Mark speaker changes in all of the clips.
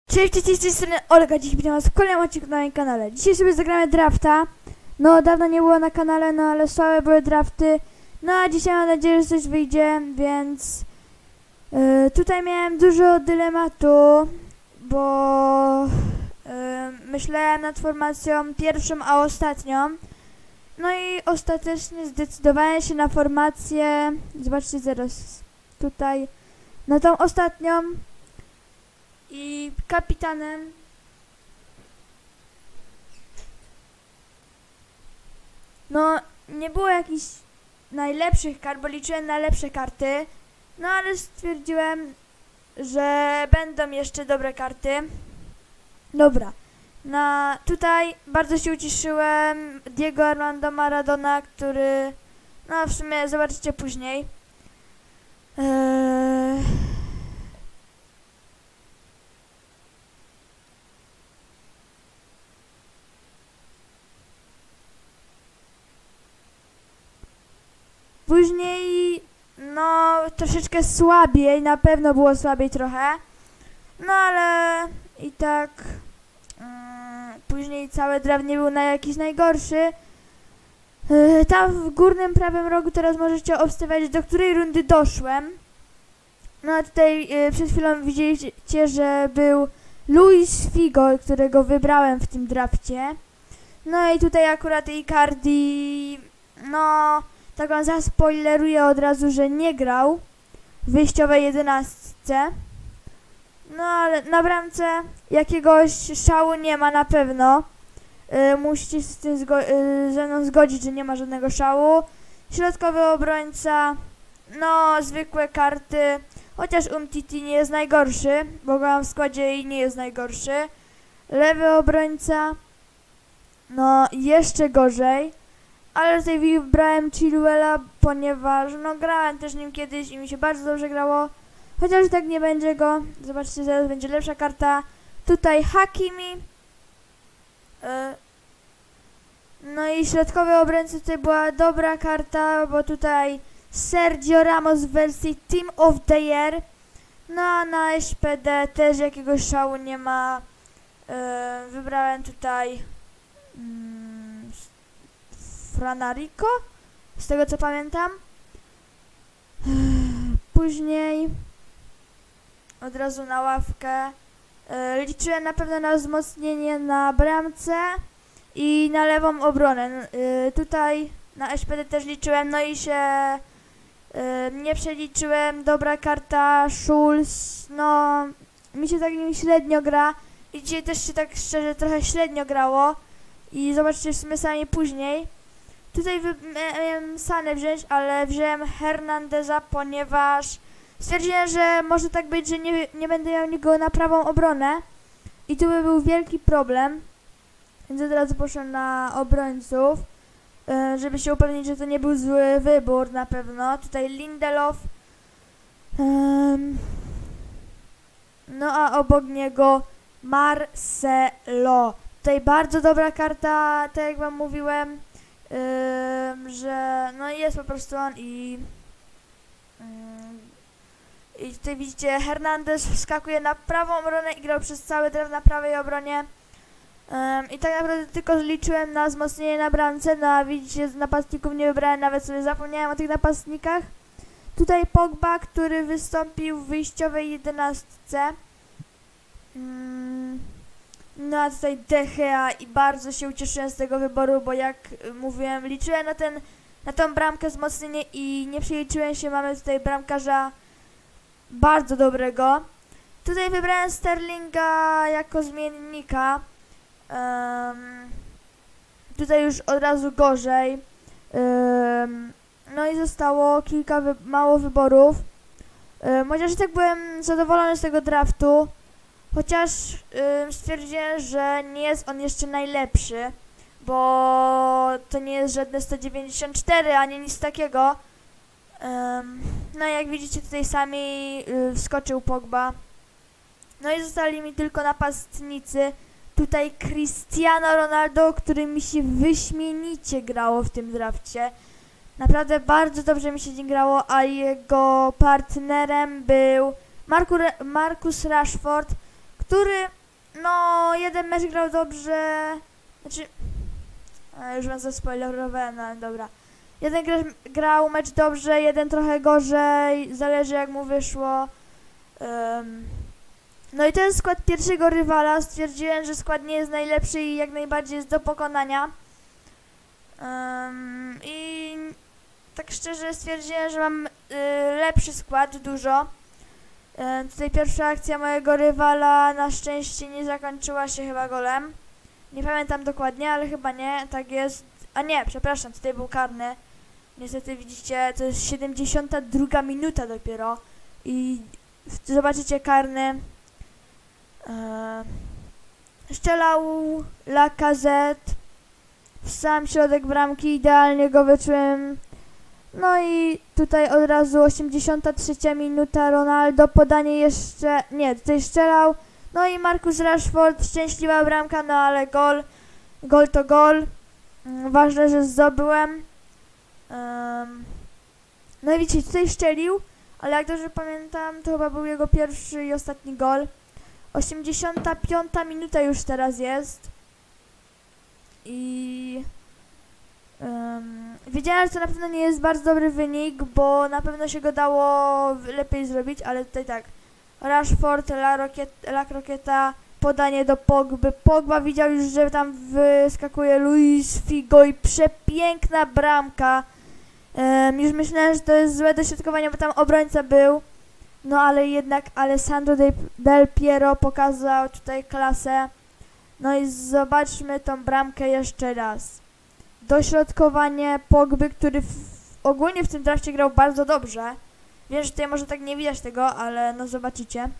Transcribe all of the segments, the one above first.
Speaker 1: Cześć, z tej strony Olga, dziś witam was w kolejnym odcinku na moim kanale. Dzisiaj sobie zagramy drafta. No, dawno nie było na kanale, no ale słabe były drafty. No, a dzisiaj mam nadzieję, że coś wyjdzie, więc... tutaj miałem dużo dylematu, bo... myślałem nad formacją pierwszą, a ostatnią. No i ostatecznie zdecydowałem się na formację... Zobaczcie zaraz tutaj... Na tą ostatnią. I kapitanem no nie było jakichś najlepszych kart, bo liczyłem na lepsze karty, no ale stwierdziłem, że będą jeszcze dobre karty. Dobra, tutaj bardzo się ucieszyłem. Diego Armando Maradona, który no w sumie zobaczycie później. Później, no, troszeczkę słabiej, na pewno było słabiej trochę, no ale i tak później cały draft nie był jakiś najgorszy. Tam w górnym prawym rogu teraz możecie obstawiać, do której rundy doszłem. No a tutaj przed chwilą widzieliście, że był Luis Figo, którego wybrałem w tym drafcie. No i tutaj akurat Icardi, no... Tak wam zaspoileruję od razu, że nie grał w wyjściowej 11. No ale na bramce jakiegoś szału nie ma na pewno. Musicie się z tym ze mną zgodzić, że nie ma żadnego szału. Środkowy obrońca, no zwykłe karty. Chociaż Umtiti nie jest najgorszy, bo go mam w składzie i nie jest najgorszy. Lewy obrońca, no jeszcze gorzej. Ale tutaj wybrałem Chilwella, ponieważ no grałem też nim kiedyś i mi się bardzo dobrze grało. Chociaż tak nie będzie go. Zobaczcie, zaraz będzie lepsza karta. Tutaj Hakimi. No i środkowy obrońca tutaj była dobra karta, bo tutaj Sergio Ramos w wersji Team of the Year. No a na SPD też jakiegoś szału nie ma. Wybrałem tutaj... Franarico, z tego co pamiętam. Później od razu na ławkę. Liczyłem na pewno na wzmocnienie na bramce i na lewą obronę. Tutaj na SPD też liczyłem, no i się nie przeliczyłem. Dobra karta, Schulz, no mi się tak nim średnio gra i dzisiaj też się tak szczerze trochę średnio grało i zobaczcie w sumie sami później. Tutaj miałem Sanę wziąć, ale wziąłem Hernandeza, ponieważ stwierdziłem, że może tak być, że nie będę miał niego na prawą obronę i tu by był wielki problem, więc od razu poszedłem na obrońców, żeby się upewnić, że to nie był zły wybór na pewno. Tutaj Lindelof, no a obok niego Marcelo. Tutaj bardzo dobra karta, tak jak wam mówiłem. Że no jest po prostu on i tutaj widzicie, Hernandez wskakuje na prawą obronę i grał przez cały draft na prawej obronie. I tak naprawdę tylko liczyłem na wzmocnienie na bramce, no a widzicie, napastników nie wybrałem, nawet sobie zapomniałem o tych napastnikach. Tutaj Pogba, który wystąpił w wyjściowej 11. No a tutaj De Gea i bardzo się ucieszyłem z tego wyboru, bo jak mówiłem, liczyłem na tą bramkę wzmocnienie i nie przeliczyłem się. Mamy tutaj bramkarza bardzo dobrego. Tutaj wybrałem Sterlinga jako zmiennika. Tutaj już od razu gorzej. No i zostało kilka mało wyborów. Chociaż i tak byłem zadowolony z tego draftu. Chociaż stwierdziłem, że nie jest on jeszcze najlepszy, bo to nie jest żadne 194, ani nic takiego. No jak widzicie tutaj sami wskoczył Pogba. No i zostali mi tylko napastnicy. Tutaj Cristiano Ronaldo, który mi się wyśmienicie grało w tym drafcie. Naprawdę bardzo dobrze mi się nie grało, a jego partnerem był Marcus Rashford, który no jeden mecz grał dobrze, znaczy, już wam zaspoilerowałem, no ale dobra. Jeden grał mecz dobrze, jeden trochę gorzej, zależy jak mu wyszło. No i to jest skład pierwszego rywala. Stwierdziłem, że skład nie jest najlepszy i jak najbardziej jest do pokonania. I tak szczerze stwierdziłem, że mam lepszy skład, dużo. Tutaj pierwsza akcja mojego rywala na szczęście nie zakończyła się chyba golem. Nie pamiętam dokładnie, ale chyba nie, tak jest. A nie, przepraszam, tutaj był karny. Niestety widzicie, to jest 72 minuta dopiero. I zobaczycie karny. Strzelał Lacazette w sam środek bramki, idealnie go wyczułem. No i tutaj od razu 83 minuta, Ronaldo, podanie jeszcze, nie, tutaj strzelał. No i Marcus Rashford, szczęśliwa bramka, no ale gol to gol. Ważne, że zdobyłem. No i widzicie, tutaj strzelił, ale jak dobrze pamiętam, to chyba był jego pierwszy i ostatni gol. 85 minuta już teraz jest. I wiedziałem, że to na pewno nie jest bardzo dobry wynik, bo na pewno się go dało lepiej zrobić, ale tutaj tak. Rashford, La Croqueta, podanie do Pogby. Pogba widział już, że tam wyskakuje Luis Figo i przepiękna bramka. Już myślałem, że to jest złe dośrodkowanie, bo tam obrońca był. No ale jednak Alessandro Del Piero pokazał tutaj klasę. No i zobaczmy tą bramkę jeszcze raz. Dośrodkowanie Pogby, który ogólnie w tym drafcie grał bardzo dobrze. Wiem, że tutaj może tak nie widać tego, ale no zobaczycie.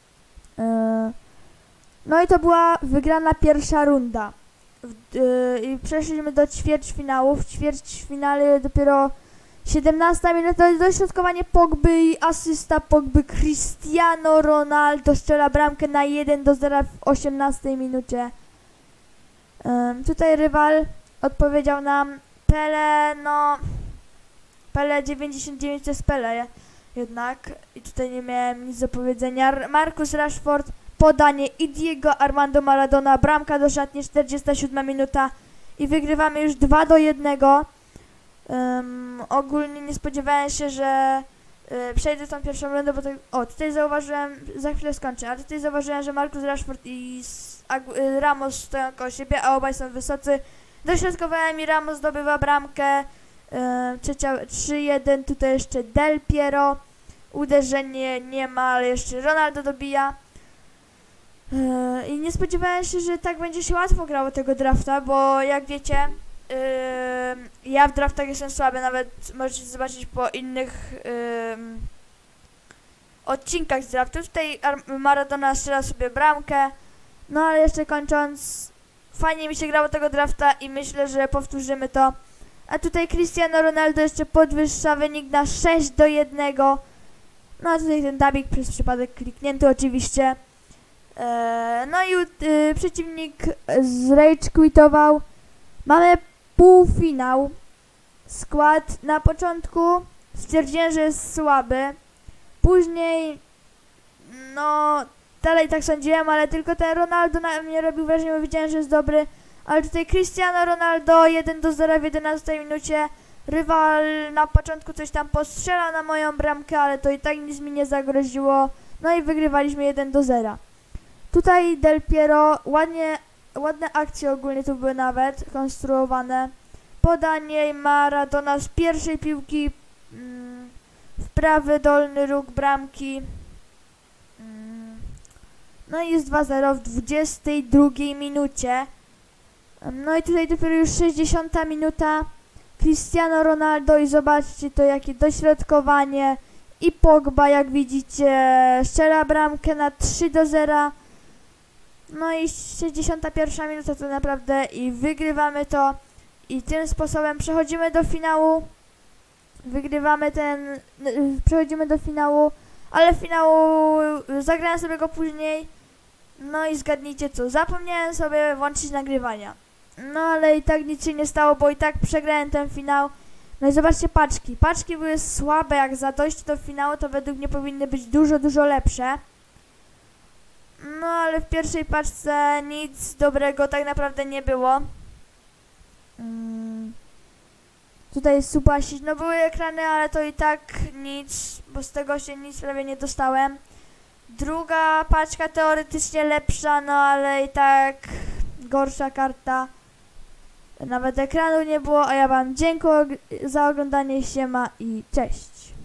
Speaker 1: No i to była wygrana pierwsza runda. I przeszliśmy do ćwierćfinału. W ćwierćfinale dopiero 17 minuta, dośrodkowanie Pogby i asysta Pogby. Cristiano Ronaldo strzela bramkę na 1-0 w 18 minucie. Tutaj rywal odpowiedział nam Pele, no Pele 99 to jest Pele jednak i tutaj nie miałem nic do powiedzenia. Marcus Rashford, podanie i Diego Armando Maradona, bramka do szatni, 47 minuta i wygrywamy już 2-1. Ogólnie nie spodziewałem się, że przejdę tą pierwszą rundę, bo to, tutaj zauważyłem, za chwilę skończę, ale tutaj zauważyłem, że Marcus Rashford i Ramos stoją koło siebie, a obaj są wysocy. Dośrodkowałem i Ramos zdobywa bramkę. 3-1, tutaj jeszcze Del Piero. Uderzenie nie ma, ale jeszcze Ronaldo dobija. I nie spodziewałem się, że tak będzie się łatwo grało tego drafta, bo jak wiecie, ja w draftach jestem słaby, nawet możecie zobaczyć po innych odcinkach z draftu. Tutaj Maradona strzela sobie bramkę, no ale jeszcze kończąc, fajnie mi się grało tego drafta i myślę, że powtórzymy to. A tutaj Cristiano Ronaldo jeszcze podwyższa wynik na 6-1. No a tutaj ten dubbing przez przypadek kliknięty oczywiście. No i przeciwnik zrage quitował. Mamy półfinał. Skład na początku stwierdziłem, że jest słaby. Później, no dalej tak sądziłem, ale tylko ten Ronaldo na mnie robił wrażenie, bo widziałem, że jest dobry. Ale tutaj Cristiano Ronaldo 1-0 w 11 minucie. Rywal na początku coś tam postrzela na moją bramkę, ale to i tak nic mi nie zagroziło. No i wygrywaliśmy 1-0. Tutaj Del Piero, ładne akcje ogólnie tu były nawet konstruowane. Podanie Maradona z pierwszej piłki w prawy dolny róg bramki. No i jest 2-0 w 22 minucie. No i tutaj dopiero już 60 minuta. Cristiano Ronaldo i zobaczcie to jakie dośrodkowanie. I Pogba, jak widzicie, strzela bramkę na 3-0. No i 61 minuta to naprawdę i wygrywamy to. I tym sposobem przechodzimy do finału. Przechodzimy do finału, ale finału zagrałem sobie go później. No i zgadnijcie co, zapomniałem sobie włączyć nagrywania. No ale i tak nic się nie stało, bo i tak przegrałem ten finał. No i zobaczcie paczki. Paczki były słabe, jak za dojście do finału to według mnie powinny być dużo lepsze. No ale w pierwszej paczce nic dobrego tak naprawdę nie było. Tutaj jest supasić, no były ekrany, ale to i tak nic, bo z tego się nic prawie nie dostałem. Druga paczka teoretycznie lepsza, no ale i tak gorsza karta. Nawet ekranu nie było, a ja wam dziękuję za oglądanie, siema i cześć.